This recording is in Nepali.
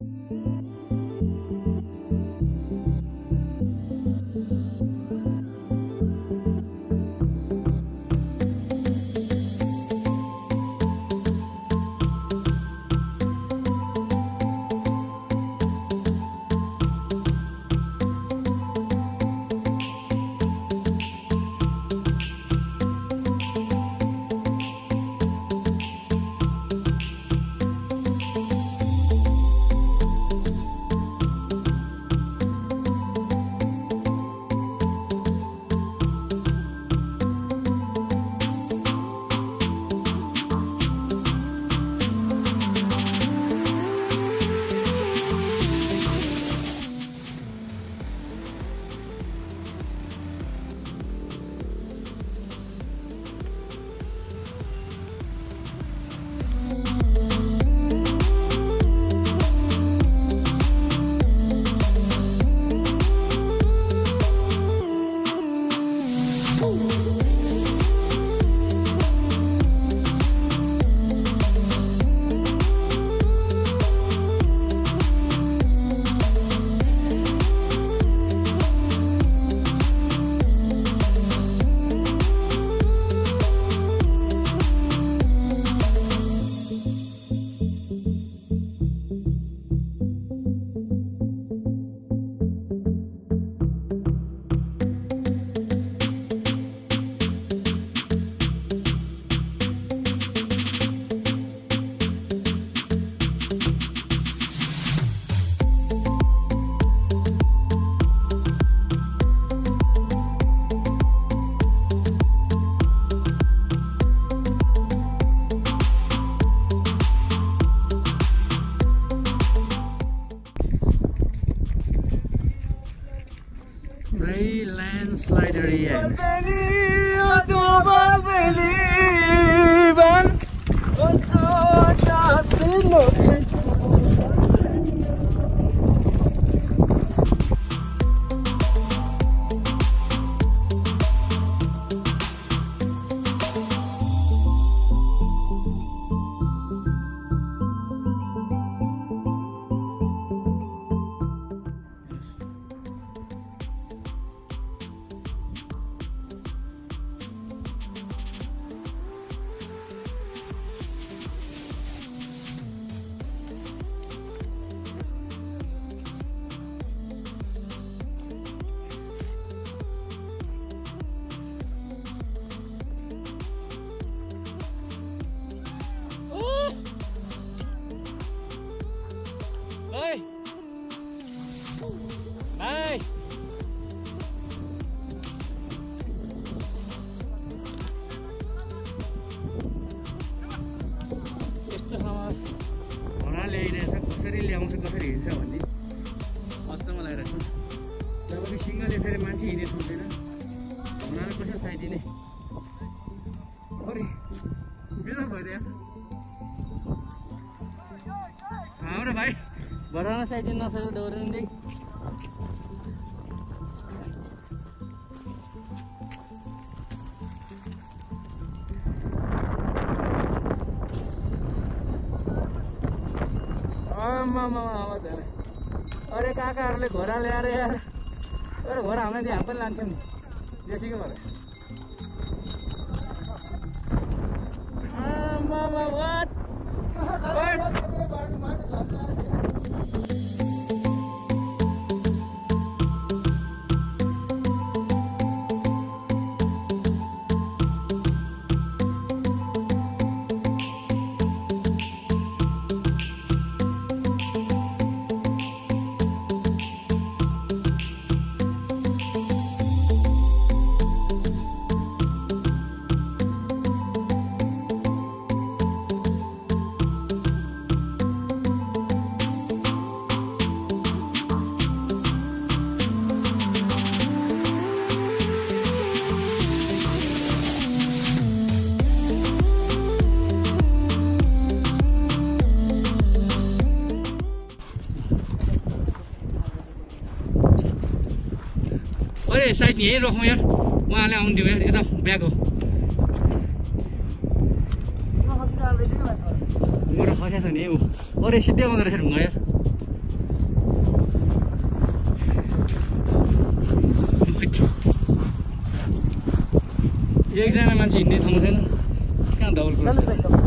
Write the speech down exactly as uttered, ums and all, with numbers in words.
Very landslide area. Bye. यस्तो ठाउँमा घोडा ल्याइरहेछ, कसरी ल्याउँछ कसरी हिँड्छ भन्ने अचम्म लागिरहेछ। जब कि सिङ्गलले फेरि मान्छे हिँड्ने ठाउँदैन, घोडालाई कसरी साइदिने अरे बिना भइदियो हाम्रो भाइ घोडामा साइदिन नसकेर दौडिँदै अरे काकाहरूले घोडा ल्याएर यार अरे घोडा हामीलाई दिए हामी पनि लान्छौँ नि जेसीको भएर अरे साइड यहीँ राखौँ यार, उहाँले आउनु दिउँ यार, यता ब्याग हो मेरो खस्या छ नि ऊ। अरे सिधै आउँदो रहेछ ढुङ्गा यार। मान्छे हिँड्ने ठाउँ छैन कहाँ डबल क्रस